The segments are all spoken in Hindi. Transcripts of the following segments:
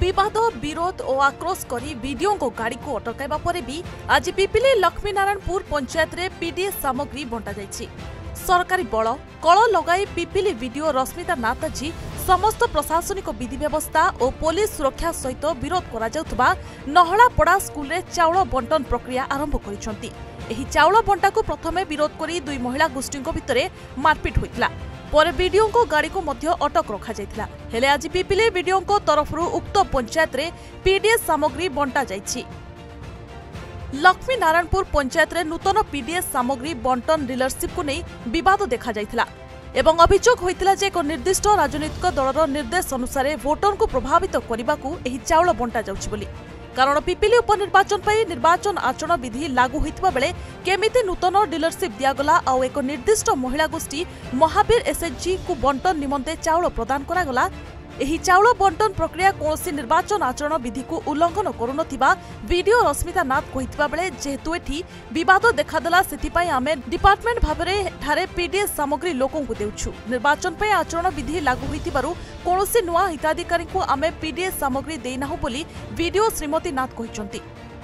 विवाद विरोध और आक्रोश करी वीडियो को गाड़ी को अटकाइबा परे भी आज पिपिली लक्ष्मीनारायणपुर पंचायत रे पीडीएस सामग्री बंटा जायछि। सरकारी बल कल लगाई पिपिली वीडियो रश्मिता नाथ जी समस्त प्रशासनिक विधि व्यवस्था और पुलिस सुरक्षा सहित विरोध करा जाउथबा नहलापड़ा स्कूल रे चाउल बंटन प्रक्रिया आरंभ करिसंती। एही चाउल बंटा को प्रथमे विरोध करी दुई महिला गोष्ठी भितर मारपिट होइतला। पर वीडियो को गाड़ी को मध्य अटक रखा जायतिला। हेले आज पिपिली वीडियो को तरफ उक्त पंचायत रे पीडीएस सामग्री बंटा जायछि। लक्ष्मीनारायणपुर पंचायत रे नूतन पीडीएस सामग्री बंटन डीलरशिप को नहीं विवाद देखा जायतिला एवं अभियोग होइतिला जे एक निर्दिष्ट राजनीतिक दलर निर्देश अनुसार वोटर को प्रभावित करने को एही चाउल बंटा जाउछि बोली। कारण पिपिली उपनिर्वाचन पर निर्वाचन आचरण विधि लागू होइतबा बेले केमिति नूतन डीलरशिप दियागला आउ एक निर्दिष्ट महिला गोष्ठी महावीर एसएचजी को बंटन निमंते चाउल प्रदान करागला। एही चाउल बंटन प्रक्रिया कौनसी निर्वाचन आचरण विधि को उल्लंघन करुनथिबा वीडियो रश्मिता नाथ कहितबा बेले जेहेतु एठी विवाद देखादेला सेथिपाई आमे डिपार्टमेंट भाबरे ठारे पीडीएस सामग्री लोकन को देउछु। निर्वाचन पे आचरण विधि लागू होइतिबारु कौनसी नुआ हिताधिकारी को आमे पीडीएस सामग्री देइनाहु बोली वीडियो श्रीमती नाथ कहिसंती।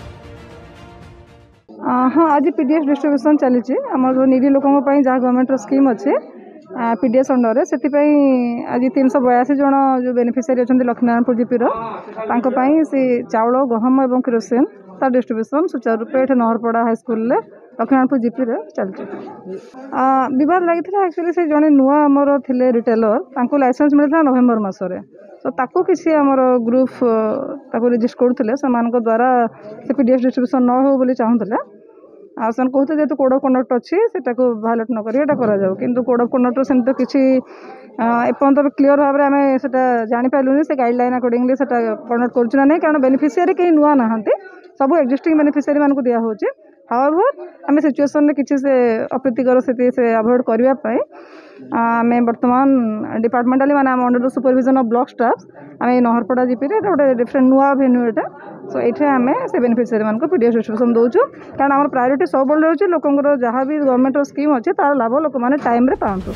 हाँ आज पीडीएस डिस्ट्रीब्यूशन चली आम निरी लोकों जहाँ गवर्नमेंट स्कीम अच्छे पीडीएस अंडर से आज 382 जन जो बेनिफिशियरी अच्छा लक्ष्मीनारायणपुर जीपीर से चाउल गहम और किरोसिन तार डिस्ट्रीब्यूशन सुचारू रूपे ये नहरपड़ा हाईस्कल लक्ष्मीनारायणपुर जीपी चलती। विवाद लगी एक्चुअली से जड़े नुआ आमर थे रिटेलर लाइसेंस मिलता नवेम्बर मसरे तो ताकू किसी आमर ग्रुप रजिस्ट करुले से द्वारा से पीडीएस डिस्ट्रीब्यूशन न हो बोली चाहूले आसन कहते जेहेतु कोड ऑफ कंडक्ट अच्छी से भायोलेट न करूँ कि कोड ऑफ कंडक्ट से तो किसी एपर्त क्लीयर भाव में आम से जापारूनी से गाइडलाइन अकॉर्डिंगली से कंडक्ट करूँ ना कारण बेनिफिशियरी कहीं नुआ ना सब एक्जिस्टिंग बेनिफिशियरी मानक दिया होची। हाउएवर आम सिचुएसन में किसी से अप्रीतिकर स्थिति से अवॉइड करने आम बर्तमान डिपार्टमेंटाली माने under the supervision of block staff आम नहरपड़ा जीपी गोटे डिफरेंट नुआ भेन्यू एटा सो ये आम से बेनिफिशियरी मान पीडीएस डिस्ट्रीब्यूशन दौचु कारण आम प्रायोरीटी सब रोचे लोकर जहाँ भी गवर्नमेंट स्कीम अच्छे तार लाभ लोक मैंने टाइम रे पातु।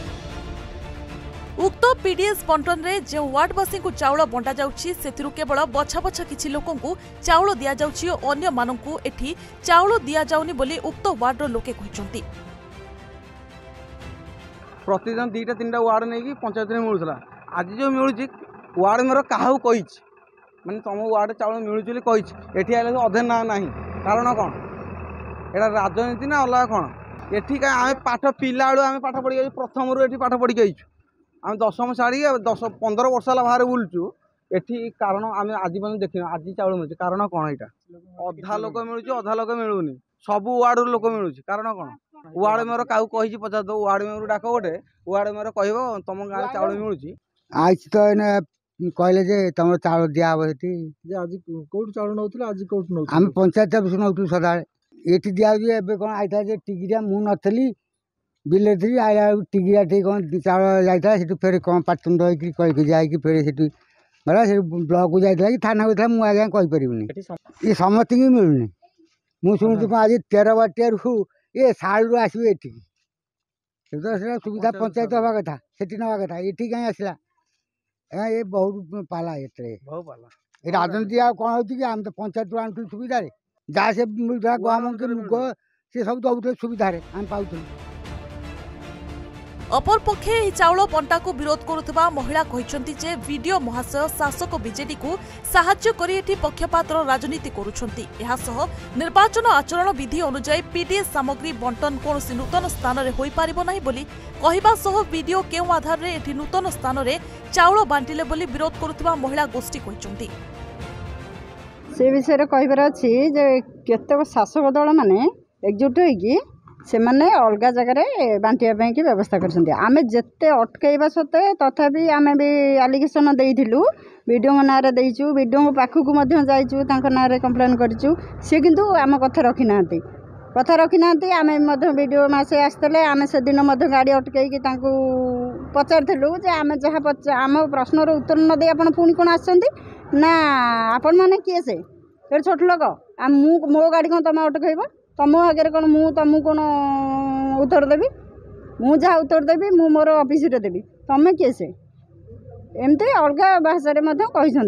उक्त पीडीएस बंटन रे जो वार्डवासी को चाउल बंटा जाउछि सेथिरु केवल बछा बछा किछि लोकन को चाउल दिया जाउछि और अन्य मानन को एठी चाउल दिया जाउनी बोली उक्त वार्ड रो लोके कहिसंती। प्रतिदिन 2-3 वार्ड नहीं कि पंचायत में मिलूला आज जो मिलूँ वार्ड मेरे क्या कही मैंने तुम वार्ड चाउल मिलूँ कही एटी आए अधे ना ना कारण कौन एटा राजनीति ना अलग कौन एटी आम पाठ पिला बेलू आम पाठ पढ़ी प्रथम रू पाठ पढ़ी आईचु आम 10वीं छाड़ी 10-15 वर्ष है बाहर बुलचु एटी कारण आम आज मैंने देखना आज चाउल मिलूँ कारण कौन यहाँ अधा लोक मिलूँ अधा लोक मिलूनी सब वार्ड लोक मिलूँ कारण कौन वार्ड मेयर क्या कही पचार दो वार्ड मेयर डाक गोटे वार्ड मेयर कह तुम गाँव चाउल मिलूँ आज तो कहले जे तुम चाउल दिया आज कौट चाउल नौला आज कौट नौ आम पंचायत ऑफिस नौ सदा ये दिया कौन आई था टिगिया मु नी बिले थी आया टिगिया टी कौन चाउल जाता है फेर कौन पाचुंड होकर जाकि फेर से गला से ब्लॉक को जाता कि थाना को मुझे आज्ञा कहीपरि ये समस्त ही मिलूनी मुझे शुणुची आज 13 बाटियार ये साड़ू आसवे ये सुविधा पंचायत हवा कथा से नवा कथा ये कहीं आसला ये बहुत पाला ये राजनीति आ कौन हो कि आम तो पंचायत आनु सुविधा जहाँ से मिलता गहम के मुग सी सब दौते सुविधा आम पाऊ। अपर पक्षे ଏହି ଚାଉଳ ବଣ୍ଟାକୁ ବିରୋଧ କରୁଥିବା ମହିଳା କହିଛନ୍ତି ଯେ ଭିଡିଓ ମହାଶୟ ଶାସକ ବିଜେଡି କୁ ସାହାଯ୍ୟ କରି ଏଠି ପକ୍ଷପାତର ରାଜନୀତି କରୁଛନ୍ତି। ଏହା ସହ ନିର୍ବାଚନ ଆଚରଣ ବିଧି ଅନୁଯାୟୀ ପୀଡିଏସ୍ ସାମଗ୍ରୀ ବଣ୍ଟନ କୌଣସି ନୂତନ ସ୍ଥାନରେ ହୋଇପାରିବ ନାହିଁ ବୋଲି କହିବା ସହ ଭିଡିଓ କେଉଁ ଆଧାରରେ ଏଠି ନୂତନ ସ୍ଥାନରେ ଚାଉଳ ବାଣ୍ଟିଲେ ବୋଲି ବିରୋଧ କରୁଥିବା ମହିଳା ଗୋଷ୍ଠୀ କହିଛନ୍ତି। ସେ ବିଷୟରେ କହିବାର ଅଛି ଯେ କେତେକ ଶାସକ ଦଳ ମାନେ एकजुट होगी से माने अलग जगह बांटिया की व्यवस्था करें जिते अटकैबा सत्वे तथापि आम भी आलिगेसन देइथिलु वीडियो ना देचु वीडियो पाखक जाइचु ना कंप्लेन करूँ सी किंतु आम कथा रखी ना आम वीडियो मासे आसते आम से दिन गाड़ी अटकई पचारूँ जे आम जहाँ आम प्रश्नर उत्तर न दे आप पुणी कौन आना आपण मैंने किए से छोट लोक मो गाड़ी कौन तुम अटकैब तुम आगे कौन मु तुमको कौन उत्तर देवी मु जहाँ उत्तर देवी मु मोर ऑफिस रे देवी तुम किए से एमती अलग भाषा रे कही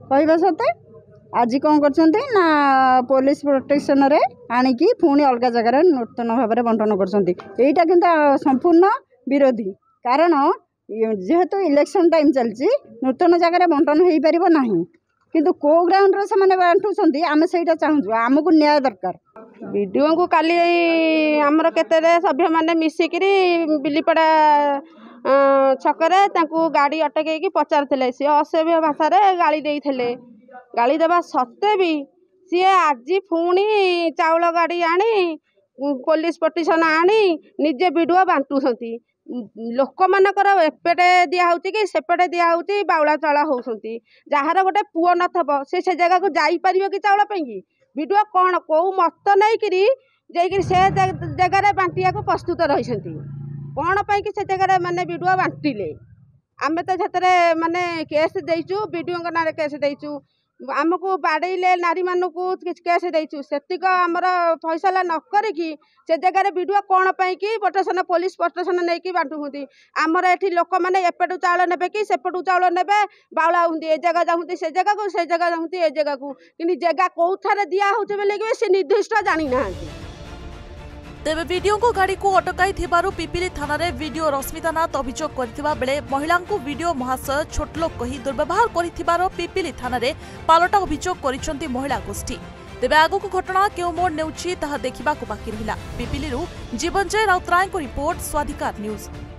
कहवा सत्ते आज कौन कर पुलिस प्रोटेक्शन रे आणिकी पुणी अलग जगार नूतन भाव में बंटन करटा कि संपूर्ण विरोधी कारण जेहेतु इलेक्शन टाइम चलती नूतन जगार बंटन हो पार ना किंतु को ग्राउंड रे से बांटुंट आम से चाहूँ आमको न्याय दरकार वीडियो को काली आमर केते सभ्य माने मिसिकी बिलीपड़ा छकरे गाड़ी अटकई पचार सी असभ्य भाषा गाड़ी देते गाड़ी देवा सत्ते भी सी आज पुणी चाउल गाड़ी आनी पुलिस प्रोटेक्शन आनी निजे वीडियो बांटुंट लोक मानकर एपटे दिहूँ कि सेपटे दिहूँ बाउला चला होती जार गोटे पुओ नथब से जगह को जापर कि चाउल पाई वीडियो कौन कौ मत नहीं से जगार बांटिया को प्रस्तुत रही कौन पाई से जगह माने वीडियो बांटिले आम तो से माने केस देचु वीडियो ना केस देचु आमको बाड़े नारी मानक केस देचु सेतिक आमर फैसला न करी से जगह वीडियो कौन पाई प्रोटेक्शन पुलिस प्रोटेक्शन नहीं बांटुंट आमर ये लोक मैंने एपटू चाउल ने कि सेपटू चाउल ने बाउला हूँ ए जगह जाऊँगी से जगह को से जगह जाऊँगी ए जगह को कि जगह कौथार दिहूँ बोले से निर्दिष्ट जानी ना तेबे वीडियो को गाड़ी को अटकाई थिबारु पिपिली थाना रे वीडियो रश्मिता नाथ अभियोग करथिबा बेले महिला को वीडियो महाशय छोटलोक कही दुर्व्यवहार करथिबारो पिपिली थाना रे पालटा अभियोग करिसंती महिला गोष्ठी। तेबे आगु को घटना केउ मोड़ नेउछि ताहा देखिबा को बाकी रहिला। पिपिली रु जीवन जय राउतराय को रिपोर्ट स्वाधिकार न्यूज।